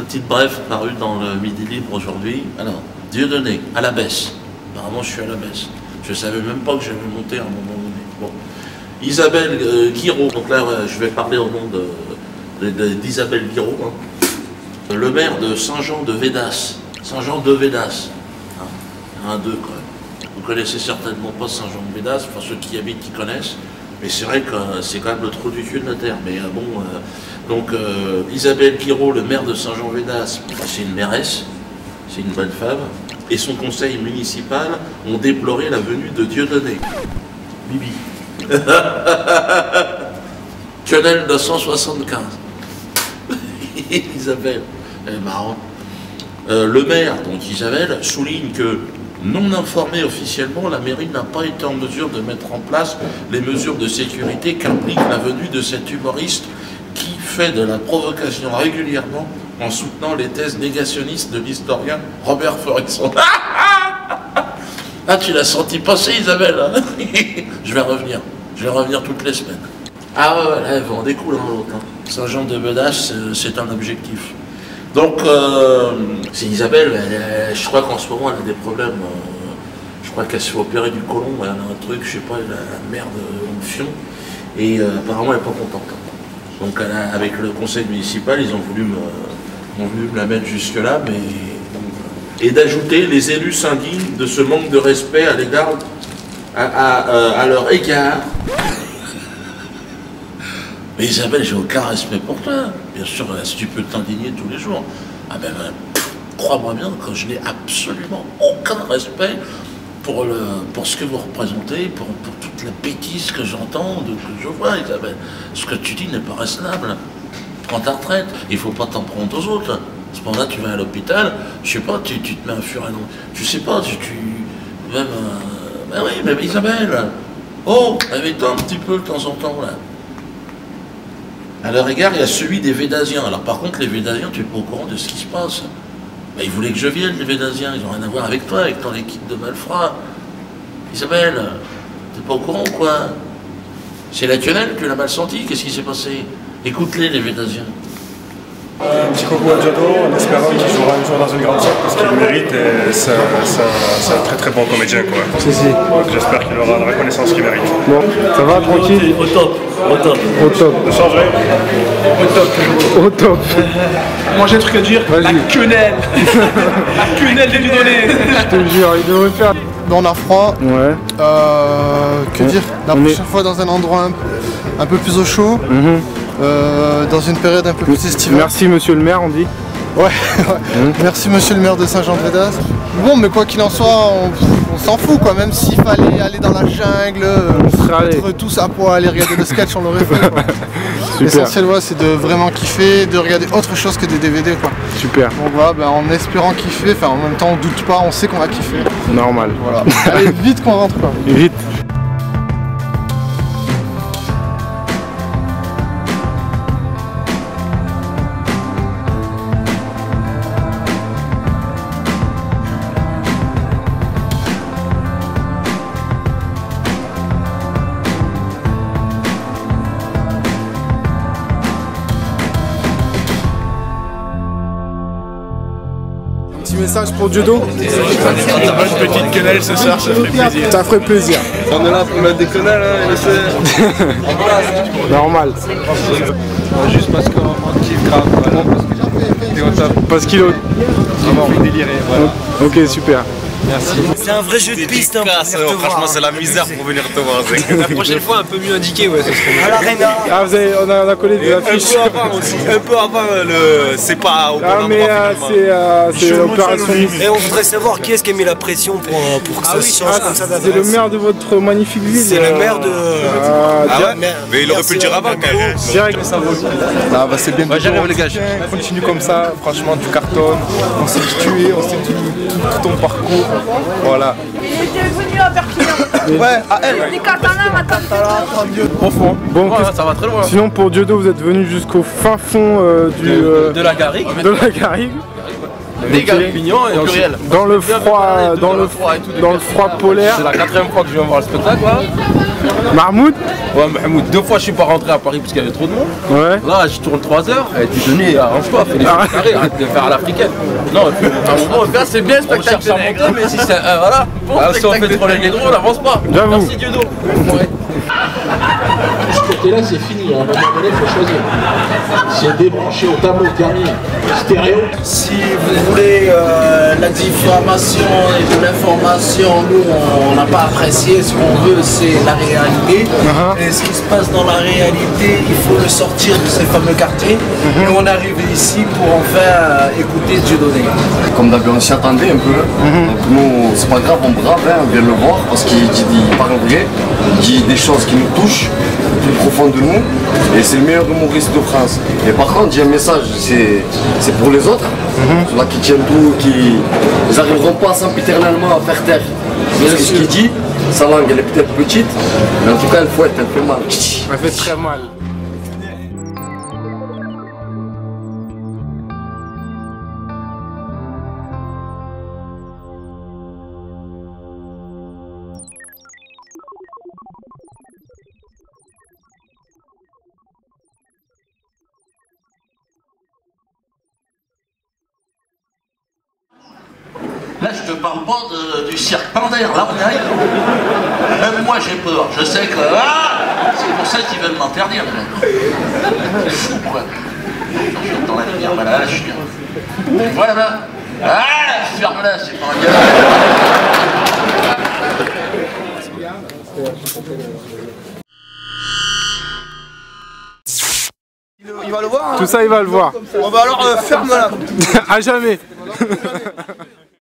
petite brève parue dans le Midi Libre aujourd'hui. Alors, Dieudonné, à la baisse. Apparemment, je suis à la baisse. Je ne savais même pas que j'avais monté à un moment donné. Bon. Isabelle Guiraud, donc là, je vais parler au nom d'Isabelle Guiraud, hein. Le maire de Saint-Jean-de-Védas. Saint-Jean-de-Védas. Hein, un, deux, quand même. Vous connaissez certainement pas Saint-Jean-de-Védas, enfin ceux qui habitent, qui connaissent. Mais c'est vrai que c'est quand même le trou du cul de la terre. Mais bon, donc Isabelle Guiraud, le maire de Saint-Jean-Védas, c'est une mairesse, c'est une bonne femme. Et son conseil municipal ont déploré la venue de Dieudonné. Bibi. Quenelle 275. Isabelle, elle est marrante. Le maire, donc Isabelle, souligne que, non informée officiellement, la mairie n'a pas été en mesure de mettre en place les mesures de sécurité qu'implique la venue de cet humoriste qui fait de la provocation régulièrement en soutenant les thèses négationnistes de l'historien Robert Faurisson. Ah, tu l'as senti passer, Isabelle, hein. Je vais revenir toutes les semaines. Ah ouais, là, on découle en l'autre. Hein. Saint-Jean-de-Védas, c'est un objectif. Donc, c'est Isabelle, je crois qu'en ce moment, elle a des problèmes. Je crois qu'elle se fait opérer du côlon, elle a un truc, je sais pas, elle a la merde en fion. Et apparemment, elle n'est pas contente. Donc, avec le conseil municipal, ils ont voulu me la mettre jusque-là, mais... Et d'ajouter les élus s'indignent de ce manque de respect à l'égard, à leur égard. Mais Isabelle, j'ai aucun respect pour toi. Bien sûr, si tu peux t'indigner tous les jours. Ah ben, crois-moi bien que je n'ai absolument aucun respect pour ce que vous représentez, pour toute la bêtise que j'entends, que je vois, Isabelle. Ce que tu dis n'est pas raisonnable. Prends ta retraite. Il ne faut pas t'en prendre aux autres. À ce moment-là, tu vas à l'hôpital, je sais pas, tu te mets un furet, tu sais pas, même, ben oui, mais Isabelle, oh, réveille-toi un petit peu de temps en temps, là. À leur égard, il y a celui des Védasiens. Alors par contre, les Védasiens, tu n'es pas au courant de ce qui se passe. Ben, ils voulaient que je vienne, les Védasiens, ils n'ont rien à voir avec toi, avec ton équipe de malfrats. Isabelle, t'es pas au courant ou quoi? C'est la quenelle, tu l'as mal senti, qu'est-ce qui s'est passé? Écoute-les, les Védasiens. Un petit coucou à Giotto, en espérant qu'il jouera un jour dans une grande salle parce qu'il le mérite et c'est un très très bon comédien quoi. Si, si. J'espère qu'il aura la reconnaissance qu'il mérite. Bon, ça va tranquille? Au top, au top. Au top. De changer? Au top. Au top. Moi j'ai un truc à dire, la quenelle. La quenelle des Dieudonné. Je te jure, il devrait faire. On a froid. Ouais. Que dire? La prochaine fois dans un endroit un peu plus au chaud. Dans une période un peu plus estivale. Merci monsieur le maire, on dit. Ouais, ouais. Merci monsieur le maire de Saint-Jean-de-Védas. Bon, mais quoi qu'il en soit, on s'en fout quoi, même s'il fallait aller dans la jungle, être tous à poil et regarder le sketch, on l'aurait fait. L'essentiel, ouais, c'est de vraiment kiffer, de regarder autre chose que des DVD quoi. Super. Donc voilà, ben, en espérant kiffer, enfin en même temps on doute pas, on sait qu'on va kiffer. Normal. Voilà. Allez, vite qu'on rentre quoi. Vite. Petit message pour Giotto. Une bonne petite quenelle ce soir, ça ferait plaisir. Ça ferait plaisir. On est là pour mettre des quenelles, hein, il le sait. Normal. Juste parce qu'on kiffe grave, vraiment, parce qu'il est au top. Parce qu'il est Vraiment, on est déliré, voilà. Ok, super. Merci. C'est un vrai jeu de piste, hein, franchement c'est la misère pour venir te voir. La prochaine fois un peu mieux indiqué, ouais, ça serait mieux. À l'Arena. Ah, on a collé des affiches. Un peu avant aussi, un peu avant c'est pas au bon Ah, mais c'est l'opération. Et on voudrait savoir qui est-ce qui a mis la pression pour que ça se change comme ça d'adresse. C'est le maire de votre magnifique ville. C'est le maire de... Mais il aurait pu le dire avant quand même. Direct. Ah bah c'est bien. J'arrive les gars. Continue comme ça, franchement tu cartonnes, on sait qui tu es, on sait tout ton parcours. Voilà. Il était venu à Perpignan. Ouais, à elle. Les Catalans m'attendent. Profond. Bon, ça va très loin. sinon pour Giotto, vous êtes venu jusqu'au fin fond De la Garrigue. de la Garrigue. Des Perpignan et en pluriel. Dans le froid, dans le froid polaire. C'est la 4e fois que je viens voir le spectacle là. Mahmoud? Ouais, Mahmoud, 2 fois je suis pas rentré à Paris parce qu'il y avait trop de monde. Ouais. Là, je tourne 3 heures. Dieudonné, arrange-toi, fais les choses carrés, arrête de faire à l'africaine. Non, à un moment, c'est bien, on cherche à monter, mais si c'est voilà. Si on fait trop les négros, on n'avance pas. J'avoue. Merci Dieudonné. Ce côté-là, c'est fini. À un moment donné, il faut choisir. C'est débranché au tableau dernier. Stéréo. Si vous voulez la diffamation et de l'information, nous on n'a pas apprécié. Ce qu'on veut, c'est la réalité. Et ce qui se passe dans la réalité, il faut le sortir de ces fameux quartiers. Et on est arrivé ici pour enfin écouter Dieudonné. Comme d'habitude, on s'y attendait un peu. Donc nous, c'est pas grave, on brave, hein, on vient le voir parce qu'il parle vrai, il dit des choses qui nous touchent plus profond de nous, et c'est le meilleur humoriste de France. Et par contre, j'ai un message, c'est pour les autres, ceux-là qui tiennent tout, qui n'arriveront pas sempiternellement à faire taire. Parce que ce qu'il dit, sa langue elle est peut-être petite, mais en tout cas elle fouette, elle fait mal. Elle fait très mal. Là, je te parle pas du cirque Pandaire, là on arrive. Même moi j'ai peur, je sais que... Ah, c'est pour ça qu'ils veulent m'interdire. C'est fou quoi. Je dans la lumière, voilà, là je suis... Voilà là. Ah, ferme-la, c'est pas un gars. Il va le voir. Tout ça, il va le voir. Bon bah alors ferme-la. À jamais.